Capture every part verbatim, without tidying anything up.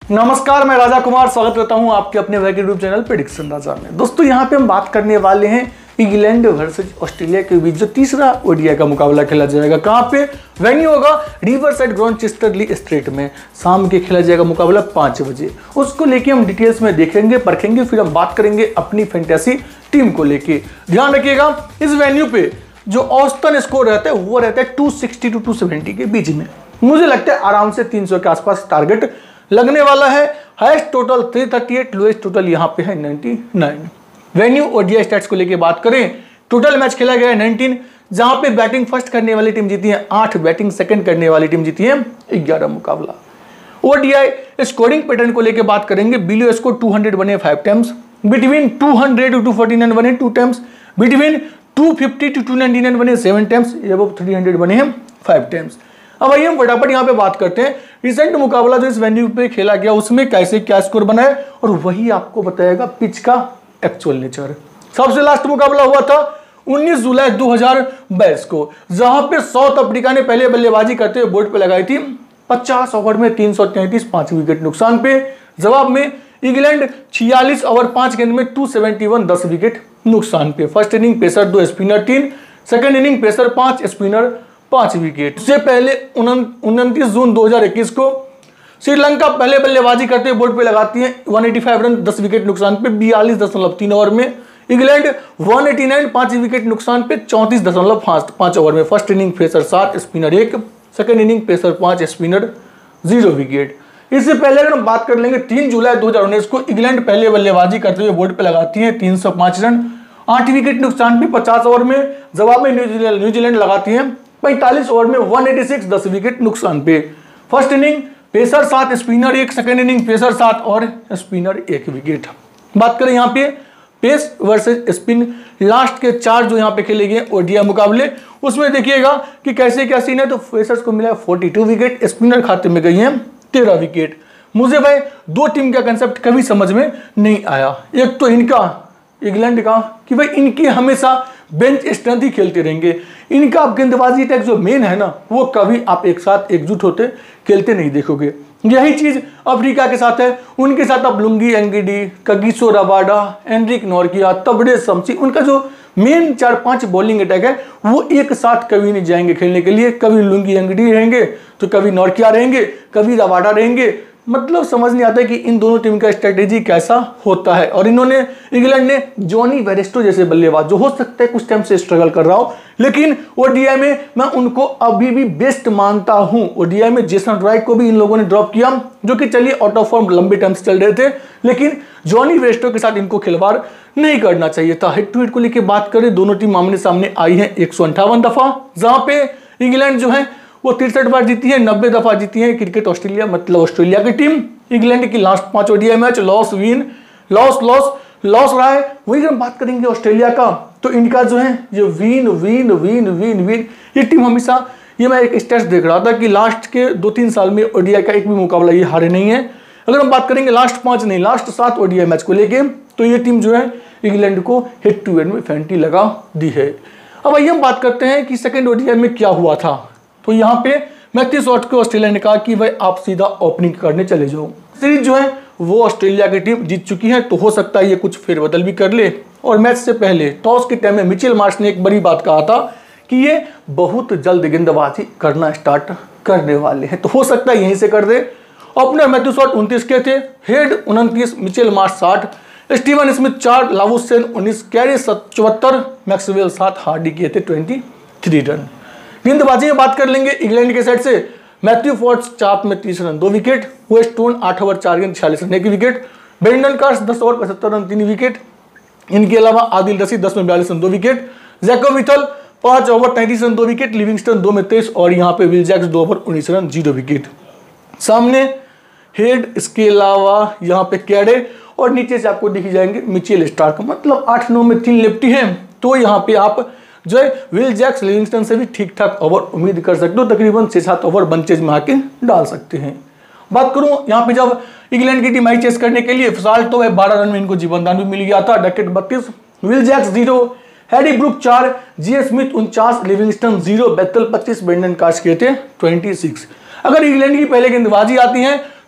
नमस्कार, मैं राजा कुमार स्वागत करता हूं आपके अपने भाई के यूट्यूब चैनल प्रेडिक्शन राजा में। दोस्तों यहां पे हम बात करने वाले हैं इंग्लैंड वर्सेस ऑस्ट्रेलिया के बीच जो तीसरा ओडीआई का मुकाबला खेला जाएगा। कहां पे वेन्यू होगा? Riverside ground Chester le Street में। शाम के खेला जाएगा मुकाबला पाँच बजे। उसको लेके हम डिटेल्स में देखेंगे, परखेंगे, फिर हम बात करेंगे अपनी फैंटेसी टीम को लेके। ध्यान रखिएगा, इस वेन्यू पे जो औसतन स्कोर रहता है वो रहता है two sixty to two seventy के बीच में। मुझे लगता है आराम से तीन सौ के आसपास टारगेट लगने वाला है। हाईएस्ट टोटल तीन सौ अड़तीस, लोएस्ट टोटल यहां पे है निन्यानवे। वेन्यू ओडीआई स्टैट्स को लेके बात करें, टोटल मैच खेला गया है उन्नीस, जहां पे बैटिंग फर्स्ट करने वाली टीम जीती है आठ, बैटिंग सेकंड करने वाली टीम जीती है ग्यारह मुकाबला। ओडीआई स्कोरिंग पैटर्न को लेके बात करेंगे, बिलो स्कोर दो सौ बने five times, between two hundred to two forty nine बने two times, between two fifty to two ninety nine बने seven times, above three hundred बने हैं फाइव टाइम्स। अब आइए हम फटाफट यहाँ पे बात करते हैं रिसेंट मुकाबला जो इस वेन्यू पे खेला गया उसमें कैसे क्या स्कोर बना है, और वही आपको बताएगा पिच का एक्चुअल नेचर। सबसे लास्ट मुकाबला हुआ था उन्नीस जुलाई दो हज़ार बाईस को, जहां पे साउथ अफ्रीका ने पहले बल्लेबाजी करते हुए बोर्ड पे लगाई थी पचास ओवर में तीन सौ तैंतीस, पांच विकेट नुकसान पे। जवाब में इंग्लैंड छियालीस ओवर पांच गेंद में दो सौ इकहत्तर, दस विकेट नुकसान पे। फर्स्ट इनिंग पेसर दो, स्पिनर तीन, सेकंड इनिंग पेसर पांच, स्पिनर पांच विकेट। उससे पहले उनतीस जून दो हज़ार इक्कीस को श्रीलंका पहले बल्लेबाजी करते हुए बोर्ड पे लगाती है एक सौ पचासी रन, दस विकेट नुकसान पे, बयालीस दशमलव तीन ओवर में। इंग्लैंड एक सौ नवासी, पांच विकेट नुकसान पे, चौंतीस दशमलव पांच ओवर में। फर्स्ट इनिंग पेसर सात, स्पिनर एक, सेकंड इनिंग पेसर पांच, स्पिनर जीरो विकेट। इससे पहले अगर हम बात कर लेंगे तीन जुलाई दो हज़ार उन्नीस को, इंग्लैंड पहले बल्लेबाजी करते हुए बोर्ड पे लगाती है तीन सौ पांच रन, आठ विकेट नुकसान पे, पचास ओवर में। जवाब में न्यूजीलैंड न्यूजीलैंड लगाती है पैंतालीस ओवर में एक सौ छियासी, दस विकेट नुकसान पे। फर्स्ट इनिंग पेसर सात, स्पिनर एक, सेकंड इनिंग पेसर सात और स्पिनर एक विकेट। बात करें यहाँ पे पेस वर्सेस स्पिन, लास्ट के चार जो यहाँ पे खेले गए ओडीआई मुकाबले, उसमें देखिएगा कि कैसे क्या सीन है। तो पेसर्स को मिला बयालीस विकेट, स्पिनर खाते में गई है तेरह विकेट। मुझे भाई दो टीम का कंसेप्ट कभी समझ में नहीं आया। एक तो इनका इंग्लैंड का कि भाई इनके हमेशा बेंच स्ट्रेंथ ही खेलते रहेंगे, इनका गेंदबाजी टैक्स जो मेन है ना वो कभी आप एक साथ एकजुट होते खेलते नहीं देखोगे। यही चीज अफ्रीका के साथ है, उनके साथ आप Lungi Ngidi, Kagiso Rabada, Anrich Nortje, Tabraiz Shamsi, उनका जो मेन चार पांच बॉलिंग अटैक है वो एक साथ कभी नहीं जाएंगे खेलने के लिए। कभी लुंगी एंगिडी रहेंगे तो कभी नॉर्किया रहेंगे, कभी रबाडा रहेंगे। मतलब समझ नहीं आता है कि इन दोनों टीम का स्ट्रेटेजी कैसा होता है। और इन्होंने इंग्लैंड ने जॉनी बेयरस्टो जैसे बल्लेबाज, जो हो सकता है कुछ टाइम से स्ट्रगल कर रहा हो, लेकिन ओडीआई में मैं उनको अभी भी बेस्ट मानता हूं। ओडीआई में जेसन राइट को भी इन लोगों ने ड्रॉप किया, जो कि चलिए आउट ऑफ फॉर्म लंबे टाइम से चल रहे थे, लेकिन जॉनी बेयरस्टो के साथ इनको खिलवाड़ नहीं करना चाहिए था। हेड टू हेड को लेकर बात करें, दोनों टीम आमने सामने आई है एक सौ अंठावन दफा, जहां पे इंग्लैंड जो है वो तिरसठ बार जीती है, नब्बे दफा जीती है क्रिकेट ऑस्ट्रेलिया, मतलब ऑस्ट्रेलिया की टीम। इंग्लैंड की लास्ट पांच ODI match loss win loss loss loss रहा है। वही अगर बात करेंगे ऑस्ट्रेलिया का, तो इनका जो है ये win win win win win ये टीम हमेशा, ये मैं एक स्टेट्स देख रहा था कि लास्ट के दो तीन साल में ओडीआई का एक भी मुकाबला ये हारे नहीं है। अगर हम बात करेंगे लास्ट पांच नहीं लास्ट सात ओडीआई मैच को लेके, तो ये टीम जो है इंग्लैंड को हेड टू हेड में फेंटी लगा दी है। अब आइए हम बात करते हैं कि सेकेंड ओडीआई में क्या हुआ था। तो यहाँ पे मैथ्यू शॉट को ऑस्ट्रेलिया ने कहा कि भाई आप सीधा ओपनिंग करने चले जाओ। सीरीज जो है वो ऑस्ट्रेलिया की टीम जीत चुकी है, तो हो सकता है ये कुछ फेरबदल भी कर ले। और मैच से पहले टॉस के टाइम में मिचेल मार्श ने एक बड़ी बात कहा था कि ये बहुत जल्द गेंदबाजी करना स्टार्ट करने वाले हैं, तो हो सकता है यहीं से कर दे। ओपनर मैथ्यू शॉट उनतीस के थे, हेड उनतीस, मिचेल मार्श साठ, स्टीवन स्मिथ चार, लावुसेन उन्नीस, कैरी चौहत्तर, मैक्सवेल सात, हार्डी किए थे तेईस रन। गेंदबाजी में बात कर लेंगे इंग्लैंड के साइड से, मैथ्यू फोर्ड्स चाप में तीस रन दो विकेट, वेस्टोन आठ ओवर चार गेंद छियालीस रन एक विकेट, ब्रेंडन कार्स दस ओवर पचहत्तर रन तीन विकेट। इनके अलावा आदिल रशीद दस में बयालीस रन दो विकेट, जैकब विथल पांच ओवर तैंतीस रन दो विकेट, लिविंगस्टन दो में तेईस, और यहाँ पे विल जैक्स दो ओवर उन्नीस रन जीरो विकेट। सामने हेड, इसके अलावा यहाँ पे कैडे, और नीचे से आपको दिख जाएंगे मिचेल स्टार्क, मतलब आठ नौ में तीन लेफ्टी है। तो यहाँ पे आप जो है विल जैक्स, लिविंगस्टन से भी ठीक ठाक ओवर उम्मीद कर सकते हो, तकरीबन छह सात ओवर बंचेज में आके डाल सकते हैं। बात करूं यहाँ पे जब इंग्लैंड की टीम आई चेस करने के लिए, फिलहाल तो बारह रन में इनको जीवनदान भी मिल गया था, डकेट बत्तीस, Will Jacks zero, Harry Brook चार, जी स्मिथ उनचास, लिविंगस्टन जीरो, बेथल पच्चीस, ब्रेंडन कार्स किए थे छब्बीस। अगर इंग्लैंड की पहले गेंदबाजी आती है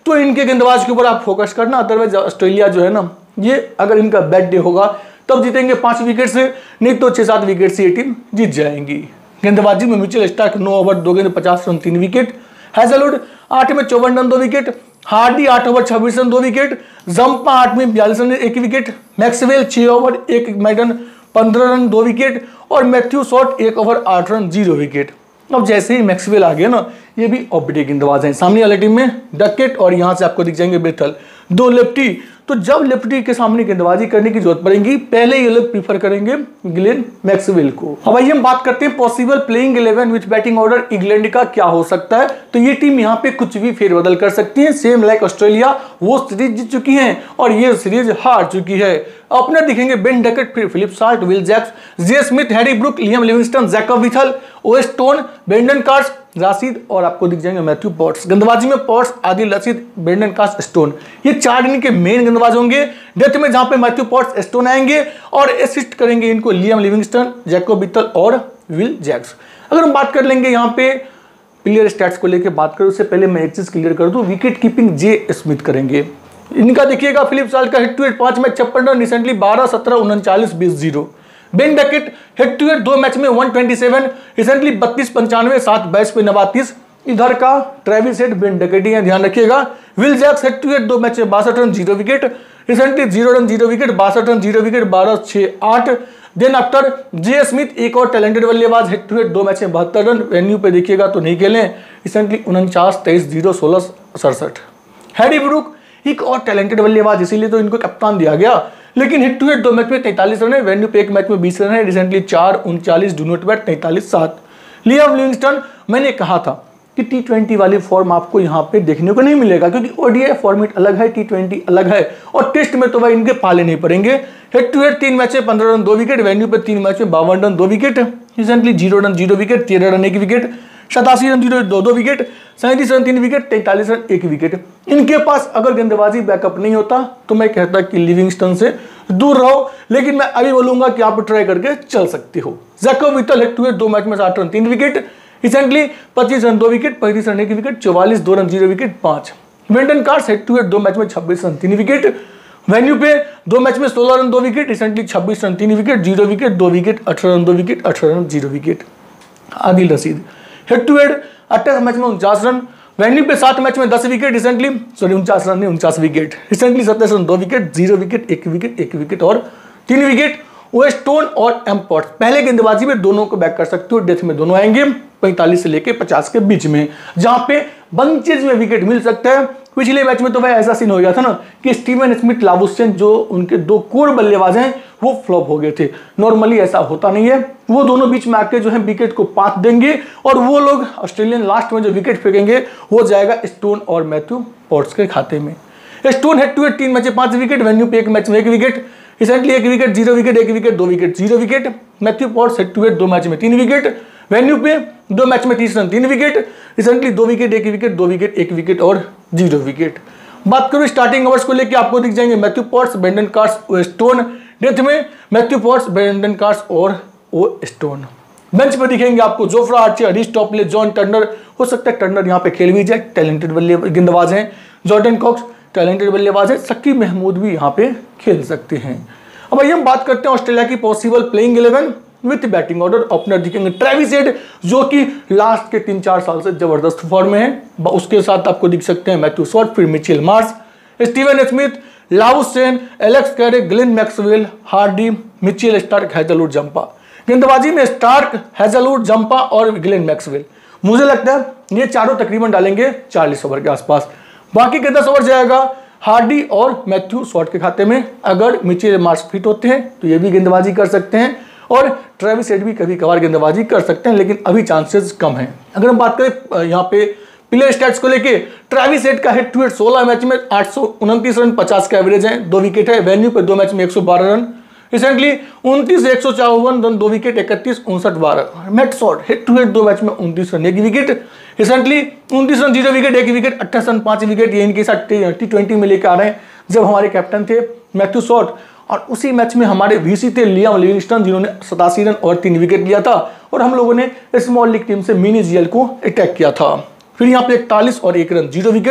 तो इनके गेंदबाज के ऊपर आप फोकस करना। अदरवाइज ऑस्ट्रेलिया जो है ना, ये अगर इनका बैड डे होगा तब जीतेंगे पांच विकेट से, नहीं तो छह सात विकेट से ये टीम जीत जाएंगी। गेंदबाजी में मिचेल स्टार्क नौ ओवर दो गेंद पचास रन तीन विकेट, हैजलवुड आठ में चौवन रन दो विकेट, हार्डी आठ ओवर छब्बीस रन दो विकेट, जंपा आठ में बयालीस रन एक विकेट, मैक्सवेल छह ओवर एक मैडन पंद्रह रन दो विकेट और मैथ्यू शॉर्ट एक ओवर आठ रन जीरो विकेट। अब जैसे ही मैक्सवेल आ गया ना, ये भी ऑफ-बीट गेंदबाज हैं। सामने वाली टीम में डकेट और यहां से आपको दिख जाएंगे बेथल, दो लेफ्टी। तो जब लेफ्टी के सामने गेंदबाजी करने की जरूरत पड़ेगी, पहले ये लोग प्रीफर करेंगे ग्लेन मैक्सवेल को। अब आइए हम बात करते हैं possible playing eleven with batting order England का क्या हो सकता है। तो ये टीम यहाँ पे कुछ भी फेरबदल कर सकती है। सेम लाइक ऑस्ट्रेलिया, वो सीरीज जीत चुकी है और ये सीरीज हार चुकी है। ओपनर दिखेंगे बेन डकेट, फिर Philip Salt, Will Jacks, J Smith, Harry Brook, Liam Livingstone, Jacob Bethell, O Stone, Brendan Carse, Rashid और आपको दिख जाएंगे मैथ्यू पॉट्स। गेंदबाजी में Potts, Adil Rashid, Brendan Carse, Stone, ये चार इनके मेन गेंदबाज होंगे। डेथ में जहां पे मैथ्यू पॉट्स, स्टोन आएंगे और असिस्ट करेंगे इनको लियम लिविंगस्टन, जैकब विथल और विल जैक्स। अगर हम बात कर लेंगे यहाँ पे प्लेयर स्टैट्स को लेकर बात करूं, उससे पहले मैं एक चीज क्लियर कर दूं, विकेट कीपिंग जे स्मिथ करेंगे। इनका देखिएगा फिलिप साल्ट का हिट टू हिट पांच मैच छप्पन रन, रिसेंटली बारह सत्रह उनचालीस बीस zero. Ben Duckett head to head दो मैच में एक सौ सत्ताईस, रिसेंटली बत्तीस पंचानवे सात बैच पे नवातीस। इधर का ट्रेविस हेड बेन डकेट है, ध्यान रखिएगा। Will Jacks head to head दो मैच में बासठ run zero wicket, recently zero run zero wicket, बासठ रन जीरो विकेट, बारह छह आठ। देन आफ्टर जे स्मिथ, एक और टैलेंटेड बल्लेबाज, हिट टू हिट दो मैच में बहत्तर रन, वेन्यू पे देखिएगा तो नहीं खेले, रिसेंटली उनचास तेईस जीरो सोलह सड़सठ। हैरी ब्रूक एक और टैलेंटेड बल्लेबाज, इसीलिए तो इनको कप्तान दिया गया, लेकिन हिट टू हिट दो मैच में तैंतालीस रन है, वेन्यू पे एक मैच में बीस रन है, रिसेंटली चार उनचालीस, डू नॉट बैट तैंतालीस सात। लियम लिविंगस्टन, मैंने कहा था कि टी ट्वेंटी वाली फॉर्म आपको यहाँ पे देखने को नहीं मिलेगा, क्योंकि ओडीआई फॉर्मेट अलग है, टी ट्वेंटी अलग है और टेस्ट में तो भाई इनके पाले नहीं पड़ेंगे। हिट टू हिट तीन मैच में पंद्रह रन दो विकेट, वेन्यू पे तीन मैच में बावन रन दो wicket, recently zero run zero wicket, तेरह रन एक विकेट, सतासी रन जीरो दो दो विकेट, सैंतीस रन तीन विकेट, तैंतालीस रन एक विकेट। इनके पास अगर गेंदबाजी बैकअप नहीं होता तो मैं कहता कि लिविंगस्टन से दूर रहो, लेकिन मैं अभी बोलूंगा कि आप ट्राई करके चल सकते हो। Jacob Bethell head to head दो मैच में साठ रन तीन विकेट, रिसेंटली पच्चीस रन दो विकेट, पैंतीस रन एक विकेट, चौवालीस दो रन जीरो विकेट पांच। Brendan Carse head to head दो मैच में छब्बीस रन तीन विकेट, वेन्यू पे दो मैच में सोलह रन दो विकेट, रिसेंटली छब्बीस रन तीन विकेट, जीरो विकेट दो विकेट, अठारह रन दो विकेट, अठारह run zero wicket. Adil Rashid head to head अट्ठाईस मैच में उनचास रन, वेन्यू पे सात मैच में दस विकेट, रिसेंटली सॉरी उनचास रन नहीं उनचास विकेट, रिसेंटली सत्ताईस रन दो विकेट, जीरो विकेट एक विकेट एक विकेट और तीन विकेट। ओस्टोन और एम पॉट्स पहले गेंदबाजी में दोनों को बैक कर सकते हो, डेथ में दोनों आएंगे पैंतालीस से लेके पचास के बीच में, जहां पे बंचेज में विकेट मिल सकता है। पिछले मैच में तो भाई ऐसा सीन हो गया था ना कि स्टीवन स्मिथ, लाबुस्चेन जो उनके दो कोर बल्लेबाज हैं वो फ्लॉप हो गए थे। नॉर्मली ऐसा होता नहीं है, वो दोनों बीच में आके जो है विकेट को पात देंगे और वो लोग ऑस्ट्रेलियन लास्ट में जो विकेट फेंकेंगे वो जाएगा स्टोन और मैथ्यू पॉट्स के खाते में। स्टोन हेड टू हेड तीन मैच में पांच विकेट, वेन्यू पे एक मैच में एक विकेट, रिसेंटली एक विकेट जीरो विकेट एक विकेट दो wicket zero wicket. Matthew Potts head to head दो मैच में तीन विकेट, वेन्यू पे दो मैच में तीस रन तीन विकेट, रिसेंटली दो विकेट एक विकेट दो विकेट एक विकेट और जीरो विकेट। बात करूं स्टार्टिंग ओवर्स को लेकर, आपको दिख जाएंगे Matthew Potts, Brendan Carse, O Stone. Death में मैथ्यू पॉट्स, ब्रेंडन कार्स और ओस्टोन। बेंच पे दिखेंगे आपको Jofra Archer, Reece Topley, John Turner. हो सकता है टर्नर यहाँ पे खेल भी जाए, टैलेंटेड बल्ले गेंदबाज हैं। जॉर्डन कॉक्स टैलेंटेड बल्लेबाज है। शकीब महमूद भी यहाँ पे खेल सकते हैं। अब आइए हम बात करते हैं ऑस्ट्रेलिया की possible playing eleven with batting order. Opener दिखेंगे ट्रेविस हेड, जो कि लास्ट के तीन चार साल से जबरदस्त फॉर्म में है। उसके साथ आपको दिख सकते हैं मैथ्यू शॉर्ट, फिर Mitchell Marsh, Steven Smith, Labuschagne, Alex Carey, Glenn Maxwell, Hardie, Mitchell Starc, Hazlewood, Zampa. गेंदबाजी में स्टार्क, हैजलवुड, जंपा और ग्लेन मैक्सवेल। मुझे लगता है ये चारों तकरीबन डालेंगे चालीस ओवर के आसपास। बाकी के दस ओवर जाएगा हार्डी और मैथ्यू शॉर्ट के खाते में। अगर मिचेल मार्श फिट होते हैं तो ये भी गेंदबाजी कर सकते हैं और ट्रेविस हेड भी कभी कभार गेंदबाजी कर सकते हैं, लेकिन अभी चांसेस कम हैं। अगर हम बात करें यहाँ पे प्लेयर स्टैट्स को लेके, ट्रेविस हेड का हिट टू हिट सोलह मैच में आठ सौ उनतीस रन, पचास का एवरेज है, दो विकेट है। वेन्यू पे दो मैच में एक सौ बारह रन, रिसेंटली उनतीस एक सौ चौवन रन, दो विकेट, इकतीस उनसठ बारह। Matt Short head to head दो मैच में उनतीस रन, एक विकेट, रिसेंटली उनतीस रन, जीरो विकेट, एक विकेट, अट्ठाईस रन, पांच विकेट। ये इनके साथ टी ट्वेंटी में लेकर आ रहे हैं जब हमारे कैप्टन थे मैथ्यू शॉर्ट, और उसी मैच में हमारे वीसी थे लियम लिविंगस्टन, जिन्होंने सतासी रन और तीन विकेट लिया था, और हम लोगों ने स्मॉल लीग टीम से मिनी जीएल को अटैक किया था। फिर यहाँ पे इकतालीस और एक run, zero wicket.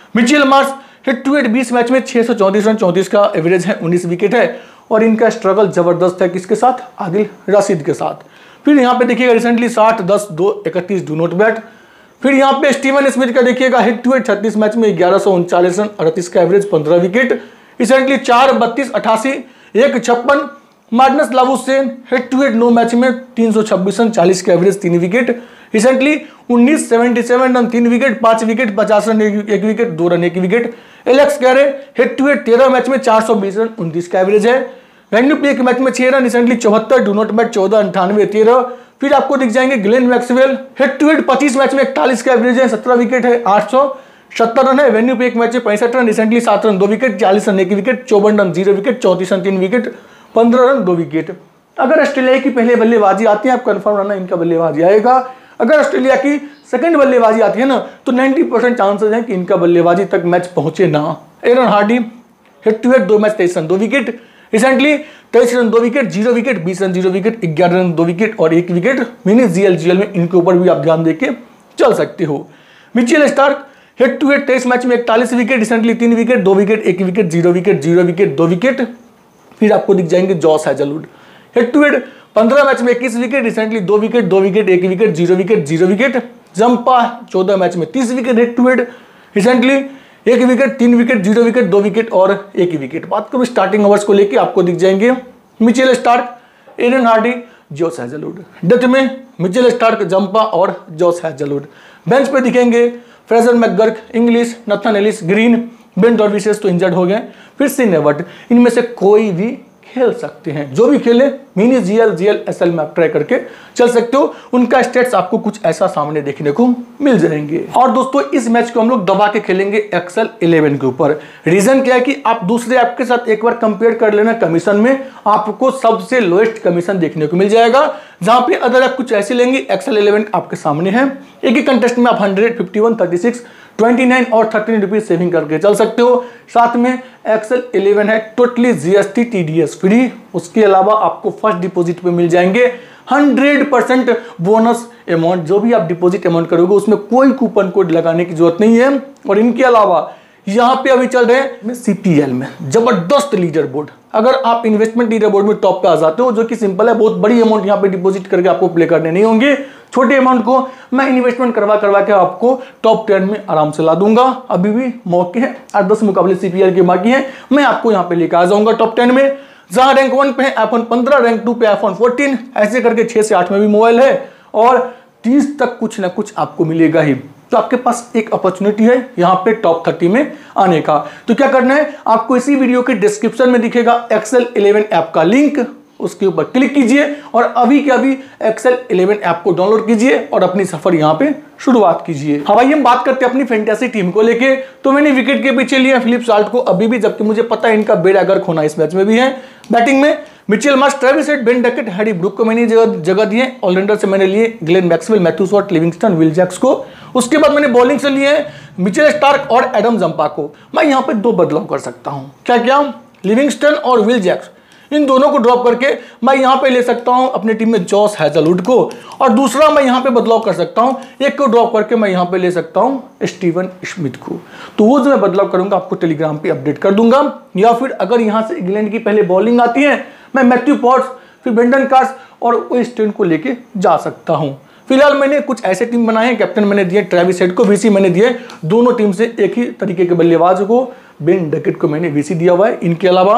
Mitchell Marsh head to head बीस मैच में छह सौ चौंतीस रन, चौंतीस का एवरेज है, उन्नीस विकेट है और इनका स्ट्रगल जबरदस्त है किसके साथ, आदिल रशीद के साथ। फिर यहाँ पे देखिएगा रिसेंटली साठ दस दो इकतीस डू नॉट बैट। फिर यहाँ पे स्टीवन स्मिथ का देखिएगा हेड टू हेड छत्तीस मैच में ग्यारह सौ उनचालीस रन, अड़तीस का एवरेज, पंद्रह विकेट। रिसेंटली चार बत्तीस अठासी एक छप्पन। Marnus Labuschagne head to head नौ मैच में तीन सौ छब्बीस रन, चालीस का एवरेज, तीन विकेट। रिसेंटली उन्नीस सौ सतहत्तर रन, तीन विकेट, पांच विकेट, पचास रन, एक विकेट, दो रन, एक wicket. Alex Carey head to head तेरह मैच में चार सौ बीस रन, उनतीस का एवरेज है। वेन्यू पे एक मैच में छह रन, रिसेंटली चौहत्तर, डू नॉट बैट चौदह, अंठानवे, तेरह। फिर आपको दिख जाएंगे Glenn Maxwell head to head पच्चीस मैच में इकतालीस का एवरेज है, सत्रह विकेट है, आठ सौ सत्तर रन है। वेन्यू पे एक मैच में पैंसठ रन, रिसेंटली सात रन, दो विकेट, चालीस रन, एक विकेट, चौवन रन, जीरो विकेट, चौंतीस रन, तीन विकेट, पंद्रह रन, दो विकेट। अगर ऑस्ट्रेलिया की पहले बल्लेबाजी आती है, आप कंफर्म रहना इनका बल्लेबाजी आएगा। अगर ऑस्ट्रेलिया की सेकंड बल्लेबाजी आती है ना, तो नब्बे परसेंट चांसेस हैं कि इनका बल्लेबाजी तक मैच पहुंचे ना। Aaron Hardie head to head दो मैच तेईस रन, दो विकेट। रिसेंटली तेईस रन, दो विकेट, जीरो विकेट, बीस रन, जीरो विकेट, ग्यारह रन, दो विकेट और एक विकेट। मिनी जीएल जीएल में इनके ऊपर भी आप ध्यान देके चल सकते हो। Mitchell Starc head to head तेईस मैच में इकतालीस विकेट, रिसेंटली तीन विकेट, दो विकेट, एक wicket, zero wicket, zero wicket, दो विकेट। फिर आपको दिख जाएंगे Josh Hazlewood head to head पंद्रह मैच में इक्कीस विकेट, रिसेंटली दो विकेट, दो विकेट, एक wicket, zero wicket, zero wicket. Zampa चौदह मैच में तीस wicket head to head, recently एक विकेट, तीन विकेट, जीरो विकेट, दो विकेट और एक विकेट। बात करूं स्टार्टिंग ओवर्स को लेके, आपको दिख जाएंगे Mitchell Starc, Aaron Hardie, Josh Hazlewood. Death में मिचेल स्टार्क, जंपा और जॉस हैजलवुड। बेंच पे दिखेंगे Fraser McGurk, Inglis, Nathan Ellis, Green, Ben Dwarshuis तो इंजर्ड हो गए, फिर सिन एवर्ट। इनमें से कोई भी खेल सकते हैं, जो भी खेले मिनी जीएल जीएल एसएल में आप ट्राई करके चल सकते हो। उनका स्टेट्स आपको कुछ ऐसा सामने देखने को मिल जाएंगे। और दोस्तों इस मैच को हम लोग दबा के खेलेंगे एक्सेल इलेवन के ऊपर। रीजन क्या है कि आप दूसरे ऐप के साथ एक बार कंपेयर कर लेना, कमीशन में आपको सबसे लोएस्ट कमीशन देखने को मिल जाएगा। जहां पे अगर आप कुछ ऐसे लेंगे, एक्सेल इलेवन आपके सामने है। एक ही कंटेस्ट में आप hundred, fifty one, thirty six, twenty nine और थर्टीन रुपीज सेविंग करके चल सकते हो। साथ में एक्सेल इलेवन है टोटली जीएसटी टीडीएस फ्री। उसके अलावा आपको फर्स्ट डिपॉजिट पे मिल जाएंगे हंड्रेड परसेंट बोनस अमाउंट। जो भी आप डिपॉजिट अमाउंट करोगे उसमें कोई कूपन कोड लगाने की जरूरत नहीं है। और इनके अलावा यहाँ पे अभी चल रहे हैं सीपीएल में जबरदस्त लीडर बोर्ड। अगर आप इन्वेस्टमेंट लीडर बोर्ड में टॉप पे आ जाते हो, जो कि सिंपल है, बहुत बड़ी अमाउंट यहाँ पे डिपॉजिट करके आपको प्ले करने नहीं होंगे। छोटे अमाउंट को मैं इन्वेस्टमेंट करवा करवा के आपको टॉप टेन में आराम से ला दूंगा। अभी भी मौके हैं, आठ दस मुकाबले सीपीएल के बाकी हैं, मैं आपको यहाँ पे लेकर आ जाऊंगा टॉप टेन में। जहां रैंक वन पे है आईफोन पंद्रह, रैंक टू पे आईफोन फोर्टीन, ऐसे करके छह से आठ में भी मोबाइल है और तीस तक कुछ ना कुछ आपको मिलेगा ही। तो आपके पास एक अपॉर्चुनिटी है यहाँ पे टॉप थर्टी में आने का। तो क्या करना है, आपको इसी वीडियो के डिस्क्रिप्शन में दिखेगा एक्सेल इलेवन ऐप का लिंक, उसके ऊपर क्लिक कीजिए और अभी के अभी एक्सेल इलेवन ऐप को डाउनलोड कीजिए और अपनी सफर यहाँ पे शुरुआत कीजिए। हाँ भाई, हम बात करते हैं अपनी फैंटेसी टीम को लेके। तो मैंने विकेट के पीछे लिया फिलिप साल्ट को अभी भी, जबकि मुझे पता है इनका बेड़ा गर्क होना इस मैच में भी है। बैटिंग में Mitchell Marsh, Travis Head, Ben Duckett, Harry Brook को मैंने जगह जगह दिए। ऑलराउंडर से मैंने लिए Glenn Maxwell, Matthew Short, Livingstone, Will Jacks को। उसके बाद मैंने बॉलिंग से लिए मिचेल स्टार्क और एडम जंपा को। मैं यहाँ पे दो बदलाव कर सकता हूँ। क्या क्या? लिविंगस्टन और विल जैक्स, इन दोनों को ड्रॉप करके मैं यहाँ पे ले सकता हूँ अपनी टीम में जॉस हैजलवुड को। और दूसरा मैं यहाँ पे बदलाव कर सकता हूँ, एक को ड्रॉप करके मैं यहाँ पे ले सकता हूँ स्टीवन स्मिथ को। तो वो जो मैं बदलाव करूंगा आपको टेलीग्राम पे अपडेट कर दूंगा। या फिर अगर यहाँ से इंग्लैंड की पहले बॉलिंग आती है, मैं मैथ्यू पॉट्स, फिर ब्रेंडन कार्स और वेस्टर्न को लेके जा सकता हूँ। फिलहाल मैंने कुछ ऐसे टीम बनाए हैं, कैप्टन मैंने दिए ट्रेविस हेड को, वीसी मैंने दिए दोनों टीम से एक ही तरीके के बल्लेबाज को। बेन डकेट को मैंने वीसी दिया हुआ है। इनके अलावा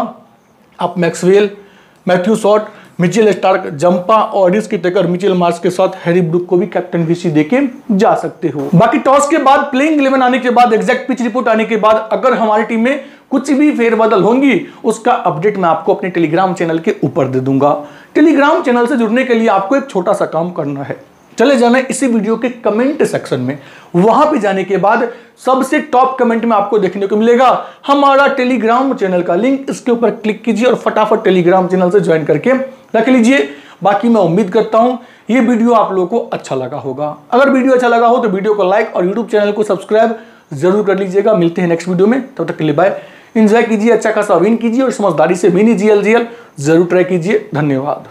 आप Maxwell, Matthew Short, Mitchell Starc, Zampa और इसकी टक्कर मिचेल मार्श के साथ हैरी ब्रूक को भी कैप्टन वीसी देके जा सकते हो। बाकी टॉस के बाद, प्लेइंग इलेवन आने के बाद, एग्जैक्ट पिच रिपोर्ट आने के बाद अगर हमारी टीम में कुछ भी फेरबदल होंगी उसका अपडेट मैं आपको अपने टेलीग्राम चैनल के ऊपर दे दूंगा। टेलीग्राम चैनल से जुड़ने के लिए आपको एक छोटा सा काम करना है, चले जाना है इसी वीडियो के कमेंट सेक्शन में। वहां पे जाने के बाद सबसे टॉप कमेंट में आपको देखने को मिलेगा हमारा टेलीग्राम चैनल का लिंक। इसके ऊपर क्लिक कीजिए और फटाफट टेलीग्राम चैनल से ज्वाइन करके रख लीजिए। बाकी मैं उम्मीद करता हूं ये वीडियो आप लोगों को अच्छा लगा होगा। अगर वीडियो अच्छा लगा हो तो वीडियो को लाइक और यूट्यूब चैनल को सब्सक्राइब जरूर कर लीजिएगा। मिलते हैं नेक्स्ट वीडियो में, तब तक के लिए बाय। एंजॉय कीजिए, अच्छा खासा विन कीजिए और समझदारी से मिनी जीएल जीएल जरूर ट्राई कीजिए। धन्यवाद।